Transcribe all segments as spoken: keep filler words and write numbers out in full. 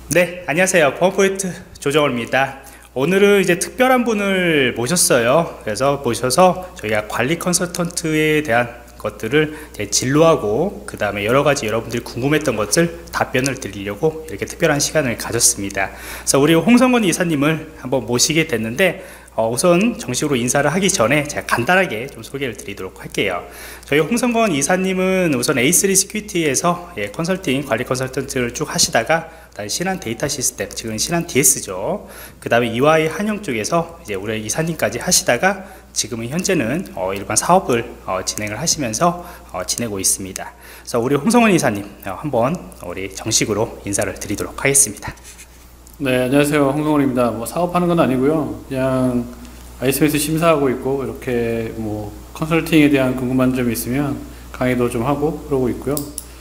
네, 안녕하세요. 파워포인트 조정호입니다. 오늘은 이제 특별한 분을 모셨어요. 그래서 모셔서 저희가 관리 컨설턴트에 대한 것들을 이제 진로하고 그 다음에 여러가지 여러분들이 궁금했던 것을 답변을 드리려고 이렇게 특별한 시간을 가졌습니다. 그래서 우리 홍성건 이사님을 한번 모시게 됐는데 어, 우선 정식으로 인사를 하기 전에 제가 간단하게 좀 소개를 드리도록 할게요. 저희 홍성건 이사님은 우선 에이 쓰리 시큐리티에서 예, 컨설팅, 관리 컨설턴트를 쭉 하시다가 신한 데이터 시스템, 지금 신한 디에스죠. 그 다음에 이와이 한영 쪽에서 이제 우리 이사님까지 하시다가 지금은 현재는 어, 일반 사업을 어, 진행을 하시면서 어, 지내고 있습니다. 그래서 우리 홍성건 이사님 어, 한번 우리 정식으로 인사를 드리도록 하겠습니다. 네, 안녕하세요. 홍성원입니다. 뭐 사업하는 건 아니고요. 그냥 아이에스엠에스 심사하고 있고 이렇게 뭐 컨설팅에 대한 궁금한 점이 있으면 강의도 좀 하고 그러고 있고요.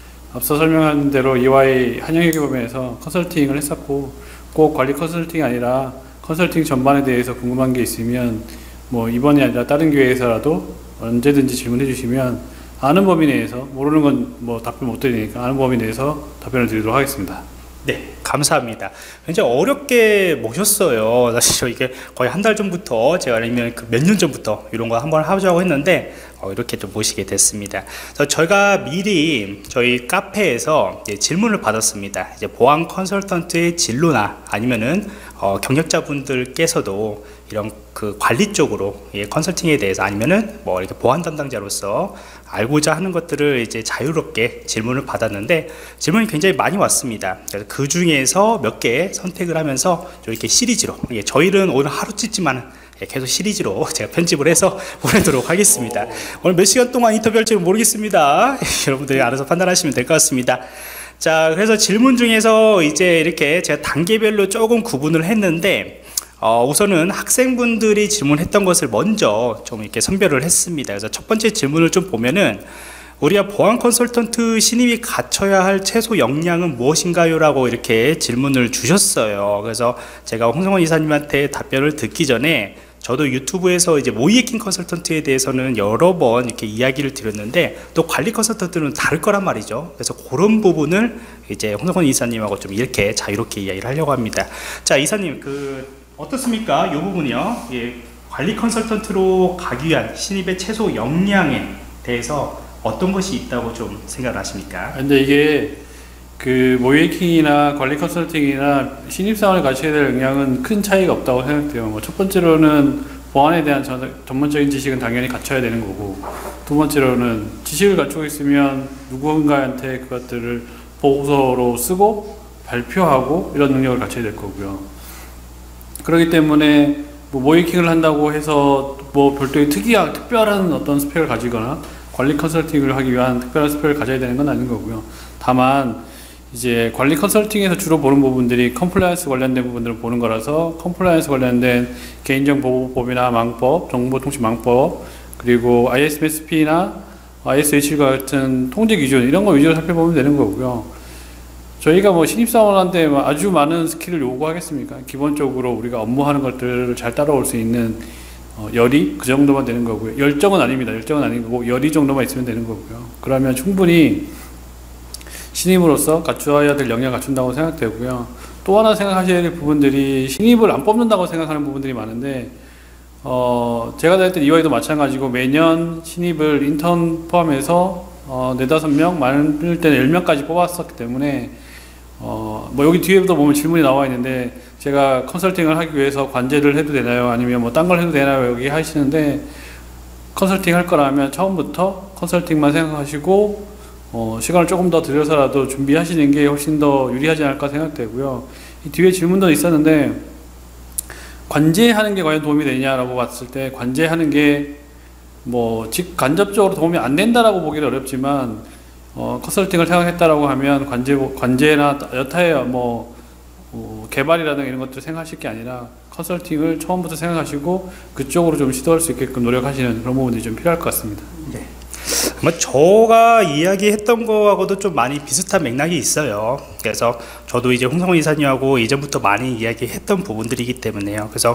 앞서 설명한 대로 이와이 한영회계법인에서 컨설팅을 했었고 꼭 관리 컨설팅이 아니라 컨설팅 전반에 대해서 궁금한 게 있으면 뭐 이번이 아니라 다른 기회에서라도 언제든지 질문해 주시면 아는 범위 내에서, 모르는 건 뭐 답변 못 드리니까 아는 범위 내에서 답변을 드리도록 하겠습니다. 네, 감사합니다. 굉장히 어렵게 모셨어요. 사실 저 이게 거의 한 달 전부터 제가 아니면 그 몇 년 전부터 이런 거 한번 하자고 했는데 어, 이렇게 좀 모시게 됐습니다. 그래서 저희가 미리 저희 카페에서 이제 질문을 받았습니다. 이제 보안 컨설턴트의 진로나 아니면은 어, 경력자분들께서도 이런 그 관리 쪽으로 예, 컨설팅에 대해서 아니면은 뭐 이렇게 보안 담당자로서 알고자 하는 것들을 이제 자유롭게 질문을 받았는데 질문이 굉장히 많이 왔습니다. 그래서 그 중에서 몇 개 선택을 하면서 이렇게 시리즈로, 예, 저희는 오늘 하루 찍지만 예, 계속 시리즈로 제가 편집을 해서 보내도록 하겠습니다. 오. 오늘 몇 시간 동안 인터뷰할지 모르겠습니다. 여러분들이 알아서 판단하시면 될 것 같습니다. 자, 그래서 질문 중에서 이제 이렇게 제가 단계별로 조금 구분을 했는데 어, 우선은 학생분들이 질문했던 것을 먼저 좀 이렇게 선별을 했습니다. 그래서 첫 번째 질문을 좀 보면은 우리가 보안 컨설턴트 신입이 갖춰야 할 최소 역량은 무엇인가요? 라고 이렇게 질문을 주셨어요. 그래서 제가 홍성원 이사님한테 답변을 듣기 전에 저도 유튜브에서 이제 모이에킹 컨설턴트에 대해서는 여러 번 이렇게 이야기를 드렸는데 또 관리 컨설턴트는 다를 거란 말이죠. 그래서 그런 부분을 이제 홍성원 이사님하고 좀 이렇게 자유롭게 이야기를 하려고 합니다. 자, 이사님 그 어떻습니까? 이 부분이요. 예, 관리 컨설턴트로 가기 위한 신입의 최소 역량에 대해서 어떤 것이 있다고 좀 생각을 하십니까? 근데 이게 그 모이에킹이나 관리 컨설팅이나 신입사원을 갖춰야 될 역량은 큰 차이가 없다고 생각돼요. 뭐 첫 번째로는 보안에 대한 전, 전문적인 지식은 당연히 갖춰야 되는 거고, 두 번째로는 지식을 갖추고 있으면 누군가한테 그것들을 보고서로 쓰고 발표하고 이런 능력을 갖춰야 될 거고요. 그렇기 때문에 뭐 모이킹을 한다고 해서 뭐 별도의 특이한 특별한 어떤 스펙을 가지거나 관리 컨설팅을 하기 위한 특별한 스펙을 가져야 되는 건 아닌 거고요. 다만 이제 관리 컨설팅에서 주로 보는 부분들이 컴플라이언스 관련된 부분들을 보는 거라서 컴플라이언스 관련된 개인정보보호법이나 망법, 정보통신망법, 그리고 아이에스엠에스피나 아이에스에이치과 같은 통제 기준 이런 거 위주로 살펴보면 되는 거고요. 저희가 뭐 신입사원한테 아주 많은 스킬을 요구하겠습니까? 기본적으로 우리가 업무하는 것들을 잘 따라올 수 있는 어, 열의? 그 정도만 되는 거고요. 열정은 아닙니다. 열정은 아닌 거고 열의 정도만 있으면 되는 거고요. 그러면 충분히 신입으로서 갖추어야 될 역량을 갖춘다고 생각되고요. 또 하나 생각하셔야 될 부분들이 신입을 안 뽑는다고 생각하는 부분들이 많은데 어, 제가 다닐 때 이와이도 마찬가지고 매년 신입을 인턴 포함해서 어, 네다섯 명, 많을 때는 열 명까지 뽑았었기 때문에 어, 뭐 여기 뒤에도 보면 질문이 나와 있는데 제가 컨설팅을 하기 위해서 관제를 해도 되나요? 아니면 뭐 딴 걸 해도 되나요? 여기 하시는데 컨설팅 할 거라면 처음부터 컨설팅만 생각하시고 어, 시간을 조금 더 들여서라도 준비하시는 게 훨씬 더 유리하지 않을까 생각되고요. 이 뒤에 질문도 있었는데 관제하는 게 과연 도움이 되냐라고 봤을 때 관제하는 게 뭐 직간접적으로 도움이 안 된다라고 보기는 어렵지만 어, 컨설팅을 생각했다라고 하면 관제, 관제나 여타의 뭐 어, 개발이라든가 이런 것들 생각하실 게 아니라 컨설팅을 처음부터 생각하시고 그쪽으로 좀 시도할 수 있게끔 노력하시는 그런 부분들이 좀 필요할 것 같습니다. 네. 아마 제가 이야기했던 거하고도 좀 많이 비슷한 맥락이 있어요. 그래서 저도 이제 홍성호 이사님하고 이전부터 많이 이야기했던 부분들이기 때문에요. 그래서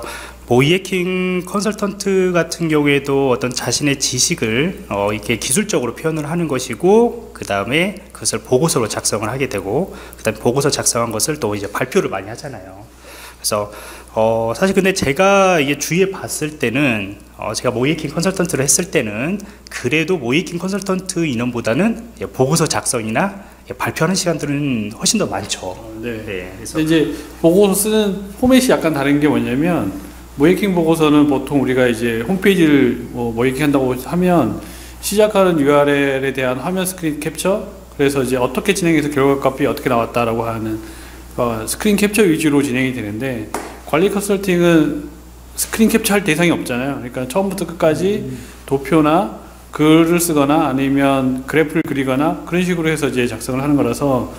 모이에킹 컨설턴트 같은 경우에도 어떤 자신의 지식을 어, 이렇게 기술적으로 표현을 하는 것이고, 그 다음에 그것을 보고서로 작성을 하게 되고, 그 다음에 보고서 작성한 것을 또 이제 발표를 많이 하잖아요. 그래서 어, 사실 근데 제가 이게 주위에 봤을 때는 어, 제가 모이에킹 컨설턴트를 했을 때는 그래도 모이에킹 컨설턴트 인원보다는 보고서 작성이나 발표하는 시간들은 훨씬 더 많죠. 네. 네, 그래서 근데 이제 보고서 쓰는 포맷이 약간 다른 게 뭐냐면, 모이에킹 보고서는 보통 우리가 이제 홈페이지를 뭐 모이에킹 한다고 하면 시작하는 유알엘에 대한 화면 스크린 캡처, 그래서 이제 어떻게 진행해서 결과 값이 어떻게 나왔다라고 하는 어, 스크린 캡처 위주로 진행이 되는데, 관리 컨설팅은 스크린 캡처할 대상이 없잖아요. 그러니까 처음부터 끝까지 음. 도표나 글을 쓰거나 아니면 그래프를 그리거나 그런 식으로 해서 이제 작성을 하는 거라서,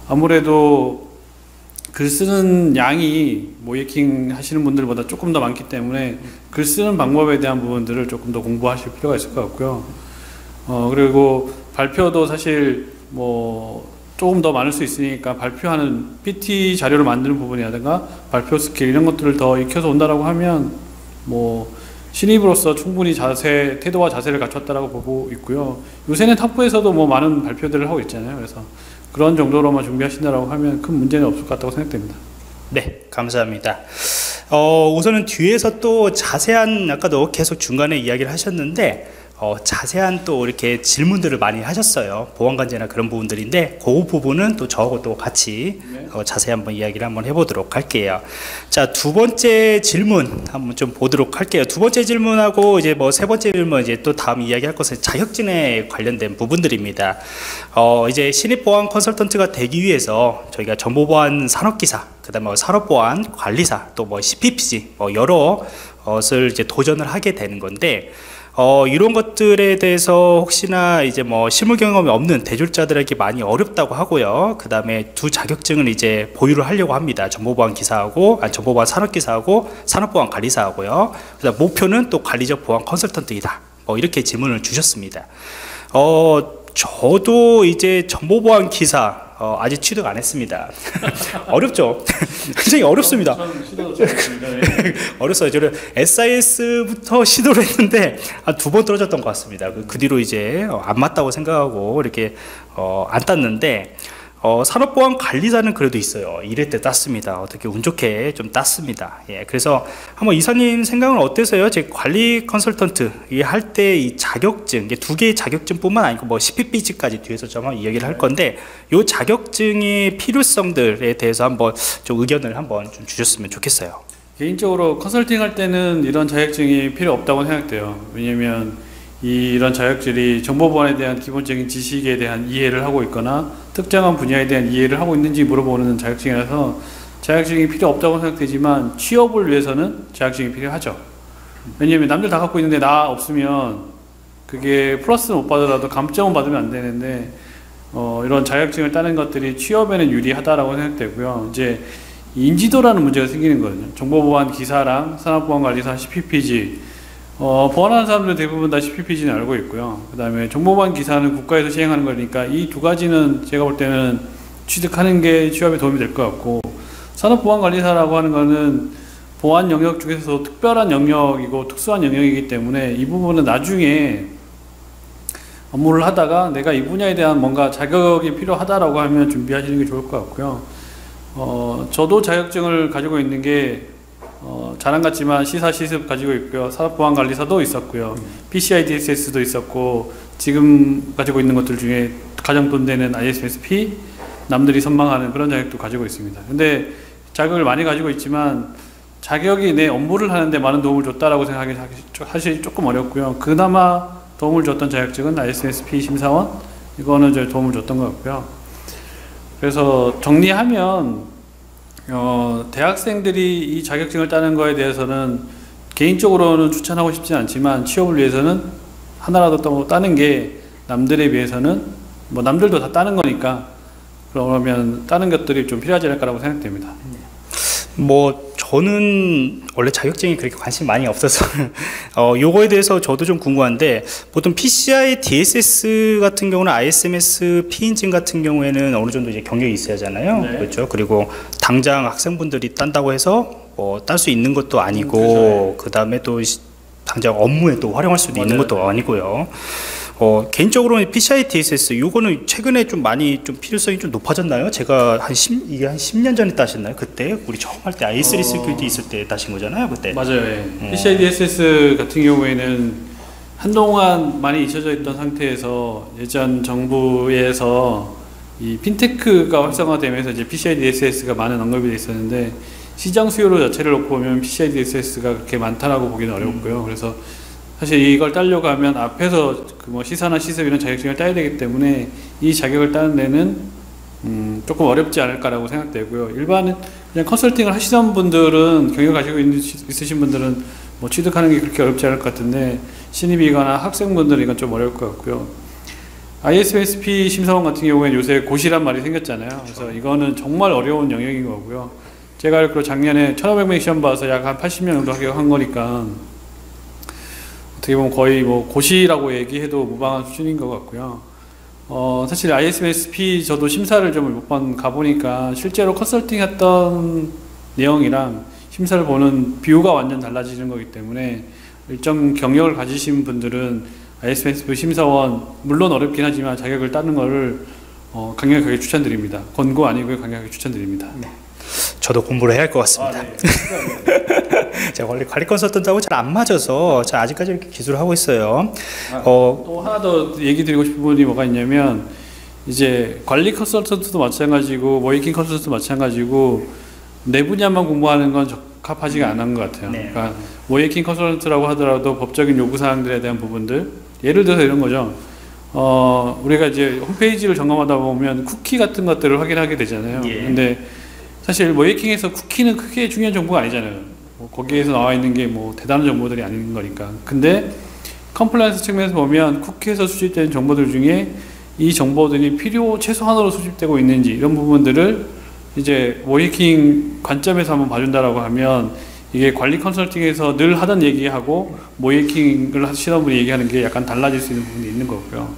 아무래도 글 쓰는 양이 모이에킹 하시는 분들보다 조금 더 많기 때문에 글 쓰는 방법에 대한 부분들을 조금 더 공부하실 필요가 있을 것 같고요. 어, 그리고 발표도 사실 뭐 조금 더 많을 수 있으니까 발표하는 피티 자료를 만드는 부분이라든가 발표 스킬 이런 것들을 더 익혀서 온다라고 하면 뭐 신입으로서 충분히 자세, 태도와 자세를 갖췄다라고 보고 있고요. 요새는 탑부에서도 뭐 많은 발표들을 하고 있잖아요. 그래서 그런 정도로만 준비하신다라고 하면 큰 문제는 없을 것 같다고 생각됩니다. 네, 감사합니다. 어, 우선은 뒤에서 또 자세한, 아까도 계속 중간에 이야기를 하셨는데 어, 자세한 또 이렇게 질문들을 많이 하셨어요. 보안관제나 그런 부분들인데 그 부분은 또 저하고 또 같이 네. 어, 자세히 한번 이야기를 한번 해보도록 할게요. 자, 두 번째 질문 한번 좀 보도록 할게요. 두 번째 질문하고 이제 뭐 세 번째 질문 이제 또 다음 이야기할 것은 자격증에 관련된 부분들입니다. 어, 이제 신입보안 컨설턴트가 되기 위해서 저희가 정보보안 산업기사, 그 다음에 산업보안 관리사, 또 뭐 씨피피지, 뭐 여러 것을 이제 도전을 하게 되는 건데, 어, 이런 것들에 대해서 혹시나 이제 뭐 실무 경험이 없는 대졸자들에게 많이 어렵다고 하고요. 그 다음에 두 자격증을 이제 보유를 하려고 합니다. 정보보안 기사하고, 아니, 정보보안 산업기사하고 산업보안 관리사하고요. 그 다음 목표는 또 관리적 보안 컨설턴트이다. 뭐 이렇게 질문을 주셨습니다. 어, 저도 이제 정보보안 기사 어, 아직 취득 안 했습니다. 어렵죠? 굉장히 어렵습니다. 어렸어요. 저는 에스아이에스부터 시도를 했는데 한 두 번 떨어졌던 것 같습니다. 그, 그 뒤로 이제 어, 안 맞다고 생각하고 이렇게 어, 안 땄는데, 어, 산업보안 관리사는 그래도 있어요. 일 회 때 땄습니다. 어떻게 운 좋게 좀 땄습니다. 예, 그래서 한번 이사님 생각은 어때서요? 제 관리 컨설턴트 할 때 이 자격증, 두 개의 자격증뿐만 아니고 뭐 씨피피지까지 뒤에서 좀 한번 이야기를 할 건데, 이 자격증의 필요성들에 대해서 한번 좀 의견을 한번 좀 주셨으면 좋겠어요. 개인적으로 컨설팅 할 때는 이런 자격증이 필요 없다고 생각돼요. 왜냐면 이, 이런 자격증이 정보보안에 대한 기본적인 지식에 대한 이해를 하고 있거나 특정한 분야에 대한 이해를 하고 있는지 물어보는 자격증이라서 자격증이 필요 없다고 생각되지만, 취업을 위해서는 자격증이 필요하죠. 왜냐면 남들 다 갖고 있는데 나 없으면 그게 플러스는 못 받더라도 감점은 받으면 안 되는데, 어, 이런 자격증을 따는 것들이 취업에는 유리하다라고 생각되고요. 이제 인지도라는 문제가 생기는 거거든요. 정보보안 기사랑 산업보안관리사 씨피피지, 어, 보안하는 사람들 대부분 다 씨피피지는 알고 있고요. 그 다음에 정보보안 기사는 국가에서 시행하는 거니까 이 두 가지는 제가 볼 때는 취득하는 게 취업에 도움이 될 것 같고, 산업보안관리사라고 하는 거는 보안 영역 중에서 특별한 영역이고 특수한 영역이기 때문에 이 부분은 나중에 업무를 하다가 내가 이 분야에 대한 뭔가 자격이 필요하다라고 하면 준비하시는 게 좋을 것 같고요. 어, 저도 자격증을 가지고 있는 게 어, 자랑 같지만 시사 시습 가지고 있고요. 산업보안관리사도 있었고요. 음. 피씨아이디에스에스도 있었고, 지금 가지고 있는 것들 중에 가장 돈 되는 아이에스엠에스피, 남들이 선망하는 그런 자격도 가지고 있습니다. 근데 자격을 많이 가지고 있지만 자격이 내 업무를 하는데 많은 도움을 줬다라고 생각하기 사실 조금 어렵고요. 그나마 도움을 줬던 자격증은 아이에스엠에스피 심사원, 이거는 저 도움을 줬던 것 같고요. 그래서 정리하면 어, 대학생들이 이 자격증을 따는 거에 대해서는 개인적으로는 추천하고 싶지는 않지만, 취업을 위해서는 하나라도 또 따는 게 남들에 비해서는, 뭐 남들도 다 따는 거니까 그러면 따는 것들이 좀 필요하지 않을까라고 생각됩니다. 뭐 저는 원래 자격증이 그렇게 관심이 많이 없어서 어, 요거에 대해서 저도 좀 궁금한데, 보통 피시아이 디에스에스 같은 경우는 아이에스엠에스 피인증 같은 경우에는 어느 정도 이제 경력이 있어야 하잖아요. 네. 그렇죠. 그리고 당장 학생분들이 딴다고 해서 뭐 딸 수 있는 것도 아니고, 음, 그 다음에 또 시- 당장 업무에 또 활용할 수도 있는 맞아요. 것도 아니고요. 어, 개인적으로는 피시아이 디에스에스 요거는 최근에 좀 많이 좀 필요성이 좀 높아졌나요? 제가 한 십, 이게 한 십 년 전에 따셨나요? 그때 우리 처음 할 때 아이쓰리 어. 시큐리티 있을 때 따신 거잖아요, 그때. 맞아요. 예. 음. 피시아이 디에스에스 같은 경우에는 한동안 많이 잊혀져 있던 상태에서 예전 정부에서 이 핀테크가 활성화되면서 이제 피시아이 디에스에스가 많은 언급이 돼 있었는데, 시장 수요로 자체를 놓고 보면 피시아이 디에스에스가 그렇게 많다라고 보기는 어렵고요. 그래서 사실 이걸 따려고 하면 앞에서 그 뭐 시사나 시습 이런 자격증을 따야 되기 때문에 이 자격을 따는 데는 음 조금 어렵지 않을까라고 생각되고요. 일반 그냥 컨설팅을 하시던 분들은, 경력 가지고 있는, 있으신 분들은 뭐 취득하는 게 그렇게 어렵지 않을 것 같은데, 신입이거나 학생분들은 이건 좀 어려울 것 같고요. 아이에스엠에스피 심사원 같은 경우에는 요새 고시란 말이 생겼잖아요. 그래서 이거는 정말 어려운 영역인 거고요. 제가 알기로 작년에 천오백 명 시험 봐서 약 한 팔십 명 정도 합격한 거니까 어떻게 보면 거의 뭐 고시라고 얘기해도 무방한 수준인 것 같고요. 어, 사실 아이에스엠에스피 저도 심사를 좀 몇 번 가보니까 실제로 컨설팅 했던 내용이랑 심사를 보는 뷰가 완전 달라지는 거기 때문에, 일정 경력을 가지신 분들은 아이에스엠에스피 심사원, 물론 어렵긴 하지만 자격을 따는 거를 어, 강력하게 추천드립니다. 권고 아니고요, 강력하게 추천드립니다. 네. 저도 공부를 해야 할 것 같습니다. 아, 네. 제가 원래 관리 컨설턴트하고 잘 안 맞아서 저 아직까지 이렇게 기술을 하고 있어요. 아, 어, 또 하나 더 얘기 드리고 싶은 부분이 뭐가 있냐면, 이제 관리 컨설턴트도 마찬가지고 워킹 컨설턴트도 마찬가지고 내 분야만 공부하는 건 적합하지가 않은 것 같아요. 네. 그러니까 워킹 컨설턴트라고 하더라도 법적인 요구사항들에 대한 부분들, 예를 들어서 이런 거죠. 어, 우리가 이제 홈페이지를 점검하다 보면 쿠키 같은 것들을 확인하게 되잖아요. 예. 근데 사실 워킹에서 쿠키는 크게 중요한 정보가 아니잖아요. 뭐 거기에서 나와 있는 게 뭐 대단한 정보들이 아닌 거니까. 근데 컴플라이언스 측면에서 보면 쿠키에서 수집된 정보들 중에 이 정보들이 필요 최소한으로 수집되고 있는지, 이런 부분들을 이제 모이킹 관점에서 한번 봐준다라고 하면, 이게 관리 컨설팅에서 늘 하던 얘기하고 모이킹을 하시던 분이 얘기하는 게 약간 달라질 수 있는 부분이 있는 거고요.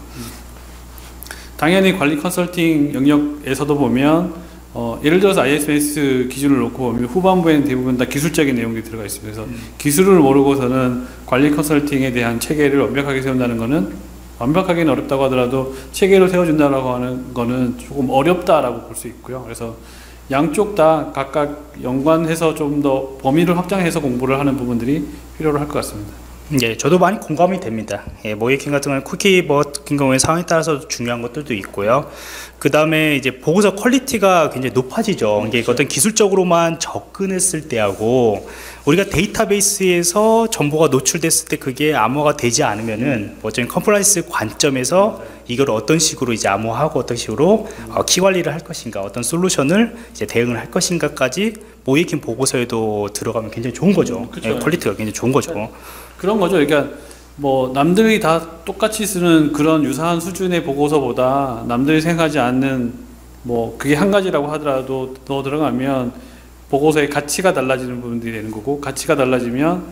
당연히 관리 컨설팅 영역에서도 보면 어, 예를 들어서 아이에스엠에스 기준을 놓고 보면 후반부에는 대부분 다 기술적인 내용들이 들어가 있습니다. 그래서 음. 기술을 모르고서는 관리 컨설팅에 대한 체계를 완벽하게 세운다는 거는, 완벽하게는 어렵다고 하더라도 체계로 세워준다라고 하는 거는 조금 어렵다라고 볼 수 있고요. 그래서 양쪽 다 각각 연관해서 좀 더 범위를 확장해서 공부를 하는 부분들이 필요로 할 것 같습니다. 예, 저도 많이 공감이 됩니다. 예, 모이킹 같은 경우는 쿠키 뭐 같은 경우에 상황에 따라서 중요한 것들도 있고요. 그 다음에 이제 보고서 퀄리티가 굉장히 높아지죠. 이게 어떤 기술적으로만 접근했을 때하고, 우리가 데이터베이스에서 정보가 노출됐을 때 그게 암호화가 되지 않으면은 어쩌면 컴플라이언스 관점에서 이걸 어떤 식으로 이제 암호화하고 어떤 식으로 어, 키 관리를 할 것인가, 어떤 솔루션을 이제 대응을 할 것인가까지 모이킹 보고서에도 들어가면 굉장히 좋은 거죠. 그쵸. 예, 퀄리티가 굉장히 좋은 거죠. 그런 거죠. 그러니까 뭐 남들이 다 똑같이 쓰는 그런 유사한 수준의 보고서보다 남들이 생각하지 않는, 뭐 그게 한 가지라고 하더라도 더 들어가면 보고서의 가치가 달라지는 부분들이 되는 거고, 가치가 달라지면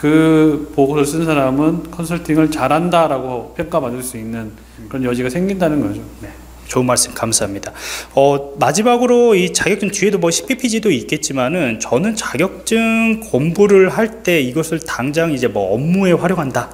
그 보고서를 쓴 사람은 컨설팅을 잘한다라고 평가받을 수 있는 그런 여지가 생긴다는 거죠. 네. 좋은 말씀 감사합니다. 어, 마지막으로 이 자격증 뒤에도 뭐 씨피피지도 있겠지만은, 저는 자격증 공부를 할 때 이것을 당장 이제 뭐 업무에 활용한다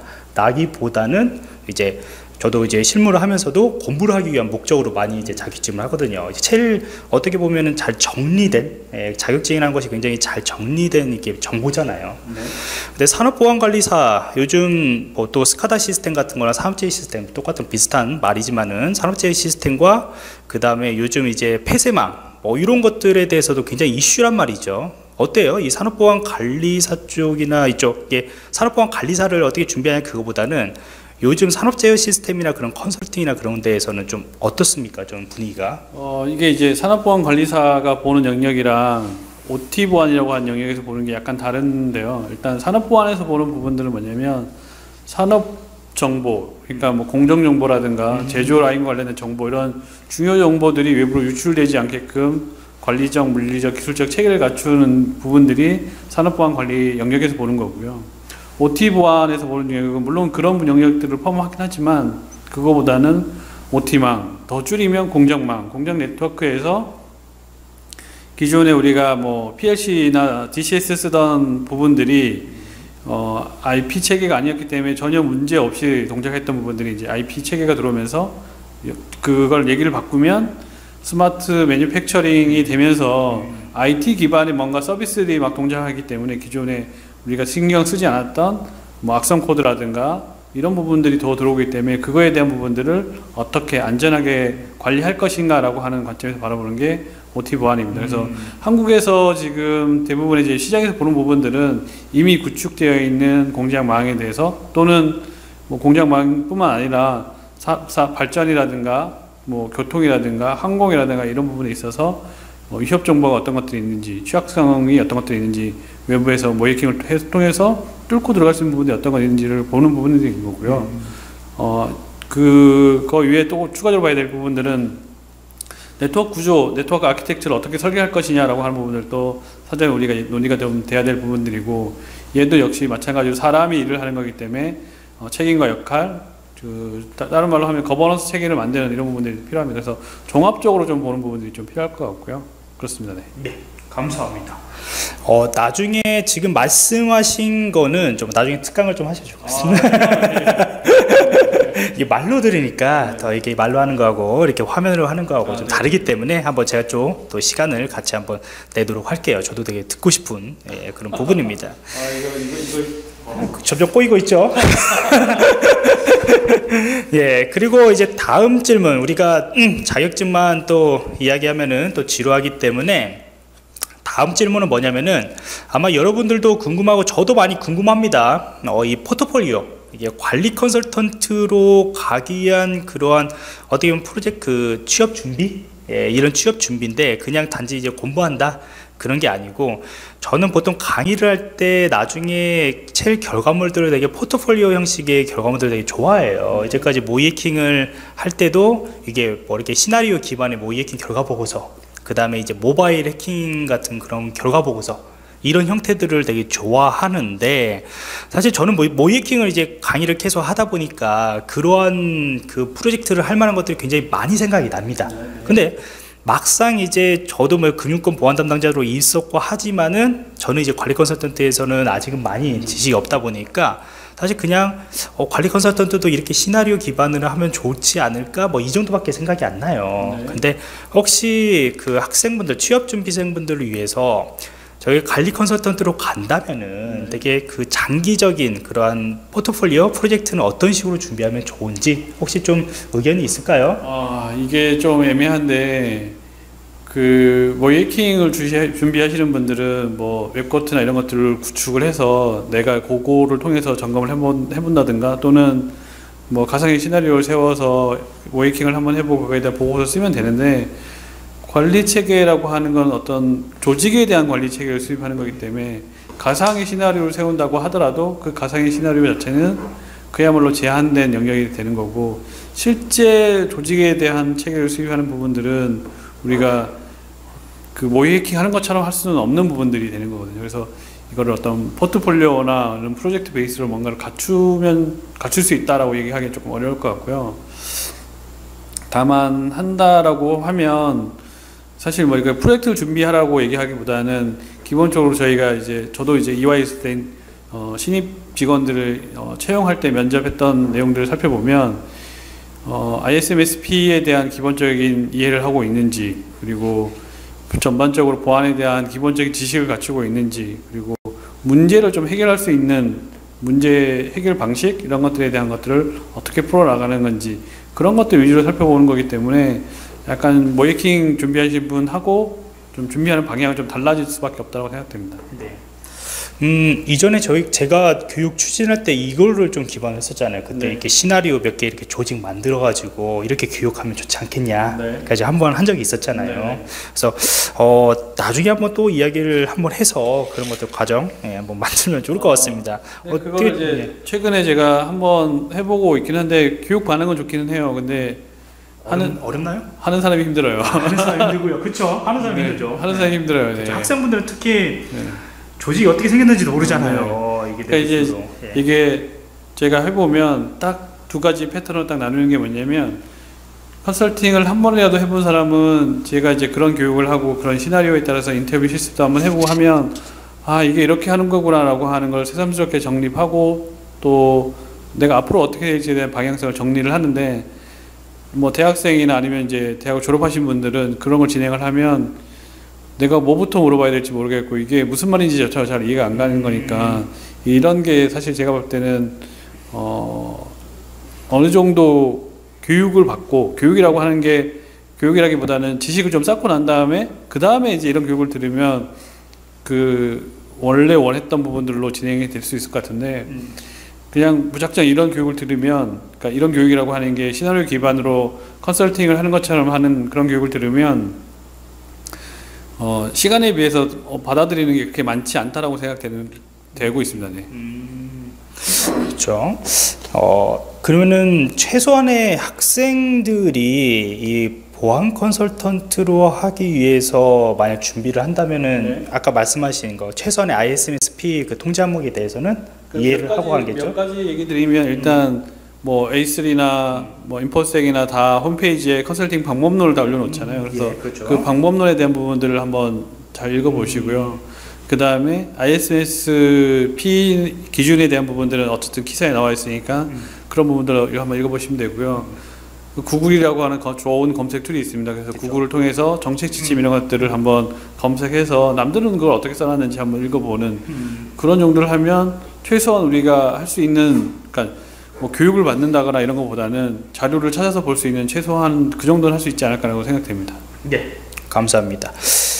라기보다는, 이제 저도 이제 실무를 하면서도 공부를 하기 위한 목적으로 많이 이제 자격증을 하거든요. 이제 제일 어떻게 보면은 잘 정리된, 예, 자격증이라는 것이 굉장히 잘 정리된 이게 정보잖아요. 네. 근데 산업보안관리사, 요즘 뭐 또 스카다 시스템 같은 거나 산업제의 시스템, 똑같은 비슷한 말이지만은 산업제의 시스템과 그 다음에 요즘 이제 폐쇄망, 뭐 이런 것들에 대해서도 굉장히 이슈란 말이죠. 어때요? 이 산업보안관리사 쪽이나 이쪽에 산업보안관리사를 어떻게 준비하냐, 그거보다는 요즘 산업제어 시스템이나 그런 컨설팅이나 그런 데에서는 좀 어떻습니까? 좀 분위기가? 어, 이게 이제 산업보안관리사가 보는 영역이랑 오티 보안이라고 하는 영역에서 보는 게 약간 다른데요. 일단 산업보안에서 보는 부분들은 뭐냐면, 산업정보, 그러니까 뭐 공정정보라든가 음. 제조 라인과 관련된 정보, 이런 중요 정보들이 외부로 유출되지 않게끔 관리적, 물리적, 기술적 체계를 갖추는 부분들이 산업보안 관리 영역에서 보는 거고요. 오티 보안에서 보는 영역은 물론 그런 영역들을 포함하긴 하지만 그거보다는 오티망, 더 줄이면 공정망, 공정 네트워크에서 기존에 우리가 뭐 피엘씨나 디씨에스 쓰던 부분들이 어, 아이피 체계가 아니었기 때문에 전혀 문제 없이 동작했던 부분들이 이제 아이피 체계가 들어오면서 그걸 얘기를 바꾸면 스마트 매뉴팩처링이 되면서 아이티 기반의 뭔가 서비스들이 막 동작하기 때문에 기존에 우리가 신경 쓰지 않았던 뭐 악성 코드라든가 이런 부분들이 더 들어오기 때문에 그거에 대한 부분들을 어떻게 안전하게 관리할 것인가 라고 하는 관점에서 바라보는 게 오티 보안입니다. 그래서 음. 한국에서 지금 대부분의 이제 시장에서 보는 부분들은 이미 구축되어 있는 공장망에 대해서 또는 뭐 공장망뿐만 아니라 사, 사, 발전이라든가 뭐 교통이라든가 항공이라든가 이런 부분에 있어서 뭐 위협 정보가 어떤 것들이 있는지 취약성이 어떤 것들이 있는지 외부에서 모이킹을 통해서 뚫고 들어갈 수 있는 부분이 어떤 것이 있는지를 보는 부분들이 있는 거고요. 음. 어, 그거 위에 또 추가적으로 봐야 될 부분들은 네트워크 구조, 네트워크 아키텍처를 어떻게 설계할 것이냐라고 하는 부분들도 사전에 우리가 논의가 좀 돼야 될 부분들이고 얘도 역시 마찬가지로 사람이 일을 하는 거기 때문에 어, 책임과 역할, 그 다른 말로 하면 거버넌스 체계를 만드는 이런 부분들이 필요합니다. 그래서 종합적으로 좀 보는 부분들이 좀 필요할 것 같고요. 그렇습니다. 네, 네 감사합니다. 어, 나중에 지금 말씀하신 거는 좀 나중에 특강을 좀 하셔도 좋겠습니다. 아, 네. 이게 말로 들으니까 네. 더 이게 말로 하는 거하고 이렇게 화면으로 하는 거하고 아, 좀 네. 다르기 때문에 한번 제가 좀 또 시간을 같이 한번 내도록 할게요. 저도 되게 듣고 싶은 예, 그런 부분입니다. 아, 이거, 이거, 이거. 어. 점점 꼬이고 있죠. 예, 그리고 이제 다음 질문 우리가 음, 자격증만 또 이야기하면은 또 지루하기 때문에 다음 질문은 뭐냐면은 아마 여러분들도 궁금하고 저도 많이 궁금합니다. 어, 이 포트폴리오 이게 관리 컨설턴트로 가기 위한 그러한 어떻게 보면 프로젝트 그 취업 준비 예, 이런 취업 준비인데 그냥 단지 이제 공부한다 그런 게 아니고 저는 보통 강의를 할 때 나중에 칠 결과물들을 되게 포트폴리오 형식의 결과물들을 되게 좋아해요. 이제까지 모이해킹을 할 때도 이게 뭐 이렇게 시나리오 기반의 모이해킹 결과 보고서 그 다음에 이제 모바일 해킹 같은 그런 결과 보고서 이런 형태들을 되게 좋아하는데 사실 저는 모이해킹을 이제 강의를 계속 하다 보니까 그러한 그 프로젝트를 할 만한 것들이 굉장히 많이 생각이 납니다. 근데 막상 이제 저도 뭐 금융권 보안 담당자로 있었고 하지만은 저는 이제 관리 컨설턴트에서는 아직은 많이 지식이 없다 보니까 사실 그냥 어, 관리 컨설턴트도 이렇게 시나리오 기반으로 하면 좋지 않을까 뭐 이 정도밖에 생각이 안 나요. 네. 근데 혹시 그 학생분들 취업 준비생분들을 위해서 저희 관리 컨설턴트로 간다면은 네. 되게 그 장기적인 그러한 포트폴리오 프로젝트는 어떤 식으로 준비하면 좋은지 혹시 좀 의견이 있을까요? 아 이게 좀 애매한데 그 모이해킹을 준비하시는 분들은 뭐 웹코트나 이런 것들을 구축을 해서 내가 그거를 통해서 점검을 해본, 해본다든가 또는 뭐 가상의 시나리오를 세워서 모이해킹을 한번 해보고 그거에 대한 보고서 쓰면 되는데 관리 체계라고 하는 건 어떤 조직에 대한 관리 체계를 수립하는 거기 때문에 가상의 시나리오를 세운다고 하더라도 그 가상의 시나리오 자체는 그야말로 제한된 영역이 되는 거고 실제 조직에 대한 체계를 수립하는 부분들은 우리가 그 모이해킹 하는 것처럼 할 수는 없는 부분들이 되는 거거든요. 그래서 이거를 어떤 포트폴리오나 이런 프로젝트 베이스로 뭔가를 갖추면 갖출 수 있다라고 얘기하기 조금 어려울 것 같고요. 다만 한다라고 하면 사실 뭐 이거 프로젝트를 준비하라고 얘기하기보다는 기본적으로 저희가 이제 저도 이제 이와이 있을 때 어, 신입 직원들을 어, 채용할 때 면접했던 내용들을 살펴보면 어, 아이에스엠에스피에 대한 기본적인 이해를 하고 있는지 그리고 전반적으로 보안에 대한 기본적인 지식을 갖추고 있는지 그리고 문제를 좀 해결할 수 있는 문제 해결 방식 이런 것들에 대한 것들을 어떻게 풀어나가는 건지 그런 것들 위주로 살펴보는 거기 때문에 약간 모이해킹 준비하신 분하고 좀 준비하는 방향은 좀 달라질 수밖에 없다고 생각됩니다. 네. 음, 이전에 저희, 제가 교육 추진할 때 이거를 좀 기반했었잖아요. 그때 네. 이렇게 시나리오 몇 개 이렇게 조직 만들어가지고 이렇게 교육하면 좋지 않겠냐. 네. 까지 한번 한 적이 있었잖아요. 네. 그래서, 어, 나중에 한번 또 이야기를 한번 해서 그런 것들 과정, 예, 한번 만들면 좋을 것 같습니다. 네, 그거를 이제 예. 최근에 제가 한번 해보고 있긴 한데 교육 반응은 좋기는 해요. 근데 하는 어렵나요? 하는 사람이 힘들어요. 하는 사람이 힘들고요. 그렇죠. 하는 사람이 네, 힘들죠. 하는 사람이 힘들어요. 네. 학생분들은 특히 네. 조직이 어떻게 생겼는지도 모르잖아요. 네. 이게 그러니까 이제 예. 이게 제가 해보면 딱 두 가지 패턴으로 딱 나누는 게 뭐냐면, 컨설팅을 한 번이라도 해본 사람은 제가 이제 그런 교육을 하고 그런 시나리오에 따라서 인터뷰 실습도 한번 해보고 하면, 아 이게 이렇게 하는 거구나 라고 하는 걸 새삼스럽게 정립하고, 또 내가 앞으로 어떻게 될지에 대한 방향성을 정리를 하는데, 뭐 대학생이나 아니면 이제 대학을 졸업하신 분들은 그런 걸 진행을 하면 내가 뭐부터 물어봐야 될지 모르겠고, 이게 무슨 말인지 저처럼 잘 이해가 안 가는 거니까, 이런 게 사실 제가 볼 때는 어 어느 정도 교육을 받고, 교육이라고 하는 게 교육이라기보다는 지식을 좀 쌓고 난 다음에 그 다음에 이제 이런 교육을 들으면 그 원래 원했던 부분들로 진행이 될 수 있을 것 같은데, 음. 그냥 무작정 이런 교육을 들으면, 그러니까 이런 교육이라고 하는 게 시나리오 기반으로 컨설팅을 하는 것처럼 하는 그런 교육을 들으면 어 시간에 비해서 어, 받아들이는 게 그렇게 많지 않다라고 생각되는 되고 있습니다. 네. 음, 그렇죠. 어, 그러면은 최소한의 학생들이 이 보안 컨설턴트로 하기 위해서 만약 준비를 한다면은, 네. 아까 말씀하신 거 최소한의 아이에스엠에스피 그 통제 항목에 대해서는 이해를 몇 하고 가지, 가겠죠. 몇 가지 얘기 드리면, 일단 음. 뭐 에이 쓰리나 뭐 인포섹이나 다 홈페이지에 컨설팅 방법론을 다 올려놓잖아요. 그래서 예, 그렇죠. 그 방법론에 대한 부분들을 한번 잘 읽어보시고요. 음. 그 다음에 아이에스엠에스피 기준에 대한 부분들은 어쨌든 기사에 나와 있으니까 음. 그런 부분들을 한번 읽어보시면 되고요. 음. 구글이라고 하는 좋은 검색 툴이 있습니다. 그래서 그렇죠. 구글을 통해서 정책 지침 음. 이런 것들을 한번 검색해서 남들은 그걸 어떻게 써놨는지 한번 읽어보는 음. 그런 정도를 하면 최소한 우리가 할 수 있는, 그러니까 뭐 교육을 받는다거나 이런 것보다는 자료를 찾아서 볼 수 있는 최소한 그 정도는 할 수 있지 않을까라고 생각됩니다. 네, 감사합니다.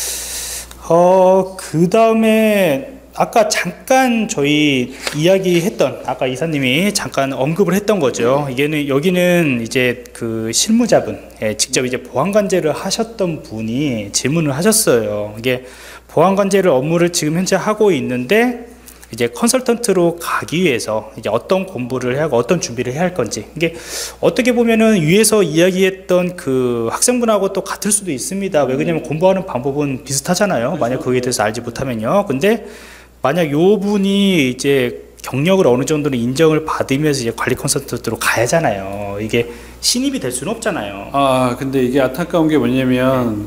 어, 그 다음에 아까 잠깐 저희 이야기했던, 아까 이사님이 잠깐 언급을 했던 거죠. 이게는 여기는 이제 그 실무자분, 예, 직접 이제 보안관제를 하셨던 분이 질문을 하셨어요. 이게 보안관제를 업무를 지금 현재 하고 있는데 이제 컨설턴트로 가기 위해서 이제 어떤 공부를 해야 하고 어떤 준비를 해야 할 건지, 이게 어떻게 보면은 위에서 이야기했던 그 학생분하고 또 같을 수도 있습니다. 왜 그러냐면 공부하는 방법은 비슷하잖아요. 만약 거기에 대해서 알지 못하면요. 근데 만약 요 분이 이제 경력을 어느 정도는 인정을 받으면서 이제 관리 컨설턴트로 가야 하잖아요. 이게 신입이 될 수는 없잖아요. 아 근데 이게 안타까운 게 뭐냐면,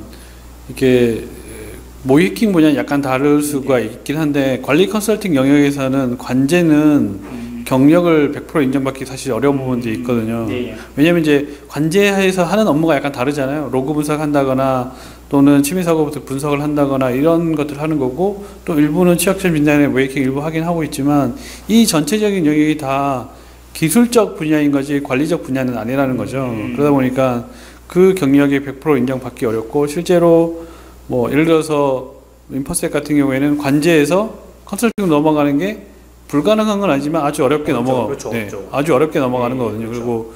이게 모이킹 분야는 약간 다를 수가 있긴 한데, 관리 컨설팅 영역에서는 관제는 음. 경력을 백 퍼센트 인정받기 사실 어려운 부분들이 있거든요. 네. 왜냐면 이제 관제에서 하는 업무가 약간 다르잖아요. 로그 분석한다거나 또는 침해사고부터 분석을 한다거나 이런 것들을 하는 거고, 또 일부는 취약점 진단에 모이킹 일부 하긴 하고 있지만, 이 전체적인 영역이 다 기술적 분야인 거지 관리적 분야는 아니라는 거죠. 음. 그러다 보니까 그 경력이 백 퍼센트 인정받기 어렵고, 실제로 뭐 예를 들어서 인포섹 같은 경우에는 관제에서 컨설팅으로 넘어가는 게 불가능한 건 아니지만 아주 어렵게 그렇죠, 넘어가, 그렇죠, 네, 그렇죠. 아주 어렵게 넘어가는 네, 거거든요. 그렇죠. 그리고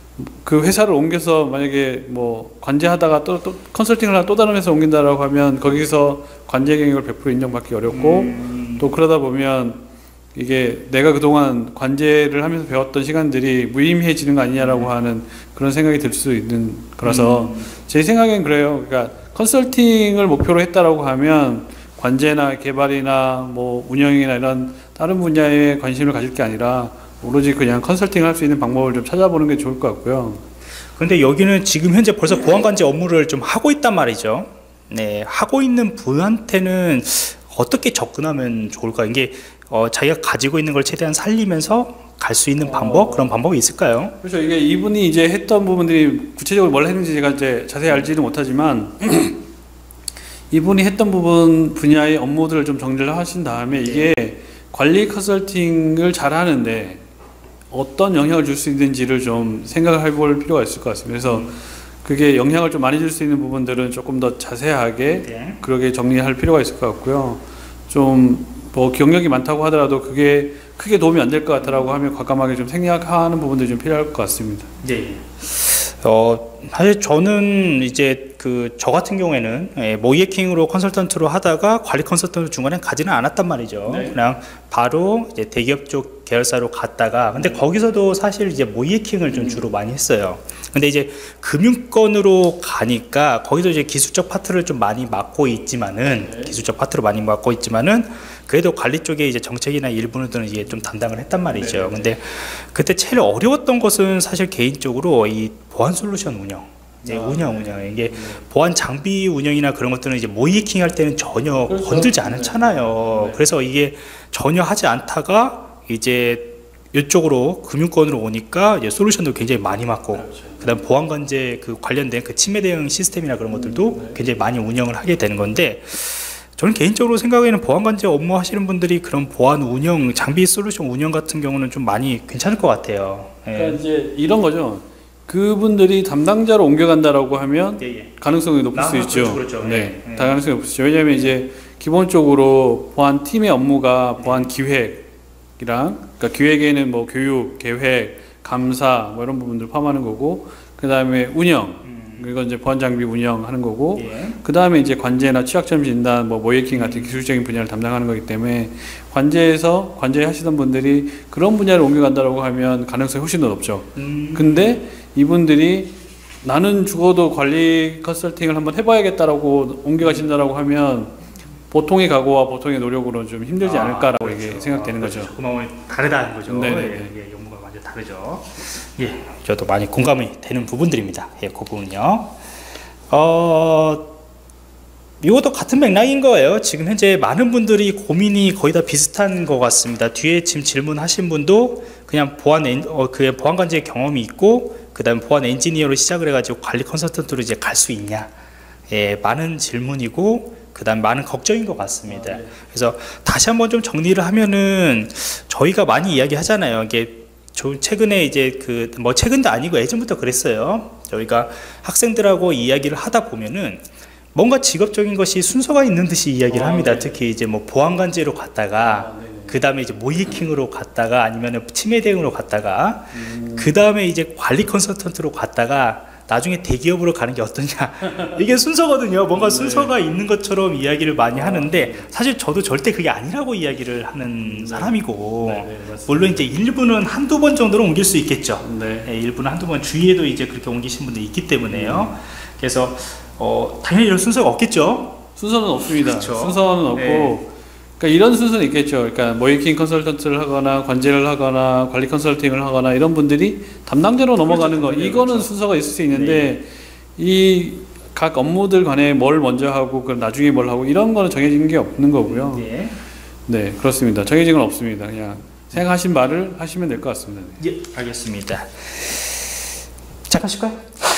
그 회사를 옮겨서 만약에 뭐 관제하다가 또, 또 컨설팅을 하다 또 다른 회사 옮긴다라고 하면 거기서 관제 경력을 백 퍼센트 인정받기 어렵고, 음. 또 그러다 보면 이게 내가 그동안 관제를 하면서 배웠던 시간들이 무의미해지는 거 아니냐라고 음. 하는 그런 생각이 들 수 있는 거라서 음. 제 생각엔 그래요. 그러니까 컨설팅을 목표로 했다라고 하면 관제나 개발이나 뭐 운영이나 이런 다른 분야에 관심을 가질 게 아니라 오로지 그냥 컨설팅을 할 수 있는 방법을 좀 찾아보는 게 좋을 것 같고요. 그런데 여기는 지금 현재 벌써 보안관제 업무를 좀 하고 있단 말이죠. 네, 하고 있는 분한테는 어떻게 접근하면 좋을까? 이게 어, 자기가 가지고 있는 걸 최대한 살리면서 갈 수 있는 방법, 어... 그런 방법이 있을까요? 그렇죠. 이게 이분이 이제 했던 부분들이 구체적으로 뭘 했는지 제가 이제 자세히 알지는 못하지만 이분이 했던 부분 분야의 업무들을 좀 정리를 하신 다음에 이게 관리 컨설팅을 잘 하는데 어떤 영향을 줄 수 있는지를 좀 생각을 해볼 필요가 있을 것 같습니다. 그래서 음. 그게 영향을 좀 많이 줄 수 있는 부분들은 조금 더 자세하게 네. 그렇게 정리할 필요가 있을 것 같고요. 좀 뭐 경력이 많다고 하더라도 그게 크게 도움이 안 될 것 같다라고 하면 과감하게 좀 생략하는 부분들이 좀 필요할 것 같습니다. 네. 어, 사실 저는 이제 그 저 같은 경우에는 예, 모이에킹으로 컨설턴트로 하다가 관리 컨설턴트 중간에 가지는 않았단 말이죠. 네. 그냥 바로 이제 대기업 쪽 계열사로 갔다가, 근데 음. 거기서도 사실 이제 모이에킹을 좀 음. 주로 많이 했어요. 근데 이제 금융권으로 가니까 거기서 이제 기술적 파트를 좀 많이 맡고 있지만은 네. 기술적 파트를 많이 맡고 있지만은 그래도 관리 쪽에 이제 정책이나 일부는 이제 좀 담당을 했단 말이죠. 네. 근데 그때 제일 어려웠던 것은 사실 개인적으로 이 보안 솔루션 운영. 네, 아, 운영, 네. 운영. 이게 네. 보안 장비 운영이나 그런 것들은 이제 모이킹 할 때는 전혀 그렇죠. 건들지 않잖아요. 네. 그래서 이게 전혀 하지 않다가 이제 이쪽으로 금융권으로 오니까 이제 솔루션도 굉장히 많이 맡고, 그렇죠. 그다음 보안 관제 그 관련된 그 침해 대응 시스템이나 그런 것들도 네. 굉장히 많이 운영을 하게 되는 건데, 저는 개인적으로 생각에는 보안 관제 업무 하시는 분들이 그런 보안 운영, 장비 솔루션 운영 같은 경우는 좀 많이 괜찮을 것 같아요. 예. 그러니까 이제 이런 거죠. 그분들이 담당자로 옮겨간다라고 하면 예, 예. 가능성이 높을 아, 수 있죠. 그렇죠, 그렇죠. 네, 네. 가능성이 높을 수 있죠. 왜냐하면 이제 기본적으로 보안 팀의 업무가 보안 기획이랑, 그러니까 기획에는 뭐 교육, 계획, 감사 뭐 이런 부분들 포함하는 거고, 그 다음에 운영, 그리고 이제 보안 장비 운영하는 거고, 예. 그 다음에 이제 관제나 취약점 진단, 뭐 모이킹 같은 기술적인 분야를 담당하는 거기 때문에 관제에서 관제 하시던 분들이 그런 분야를 옮겨간다라고 하면 가능성이 훨씬 더 높죠. 음. 근데 이분들이 나는 죽어도 관리 컨설팅을 한번 해봐야겠다라고 옮겨가신다라고 하면 보통의 각오와 보통의 노력으로 좀 힘들지 아, 않을까라고 그렇죠. 이게 생각되는 그렇죠. 거죠. 그 마음이 다르다는 거죠. 네네네. 예, 예, 연구가 완전 다르죠. 예, 저도 많이 공감이 되는 부분들입니다. 예, 그 부분요. 어, 이것도 같은 맥락인 거예요. 지금 현재 많은 분들이 고민이 거의 다 비슷한 것 같습니다. 뒤에 지금 질문하신 분도 그냥 보안 엔, 어, 그 보안 관제 경험이 있고, 그다음 보안 엔지니어로 시작을 해가지고 관리 컨설턴트로 이제 갈 수 있냐. 예, 많은 질문이고, 그다음 많은 걱정인 것 같습니다. 아, 네. 그래서 다시 한번 좀 정리를 하면은 저희가 많이 이야기하잖아요. 이게 저 최근에 이제 그 뭐 최근도 아니고 예전부터 그랬어요. 저희가 학생들하고 이야기를 하다 보면은 뭔가 직업적인 것이 순서가 있는 듯이 이야기를 아, 합니다. 네. 특히 이제 뭐 보안관제로 갔다가 아, 네네. 그 다음에 이제 모이킹으로 갔다가 아니면 침해 대응으로 갔다가 음. 그 다음에 이제 관리 컨설턴트로 갔다가 나중에 대기업으로 가는 게 어떠냐. 이게 순서거든요. 뭔가 네. 순서가 있는 것처럼 이야기를 많이 하는데 사실 저도 절대 그게 아니라고 이야기를 하는 사람이고, 네, 네, 맞습니다. 물론 이제 일부는 한두 번 정도는 옮길 수 있겠죠. 네. 예, 일부는 한두 번 주위에도 이제 그렇게 옮기신 분들이 있기 때문에요. 그래서 어, 당연히 이런 순서가 없겠죠. 순서는 없습니다. 그렇죠. 순서는 없고, 네. 그러니까 이런 순서는 있겠죠. 그러니까 모이킹 컨설턴트를 하거나 관제를 하거나 관리 컨설팅을 하거나 이런 분들이 담당자로 넘어가는 거, 그렇죠. 이거는 그렇죠. 순서가 있을 수 있는데 이 각 업무들 간에 뭘 먼저 하고 그 나중에 뭘 하고 이런 거는 정해진 게 없는 거고요. 네. 네, 그렇습니다. 정해진 건 없습니다. 그냥 생각하신 말을 하시면 될 것 같습니다. 네. 예, 알겠습니다. 잠깐 쉴까요?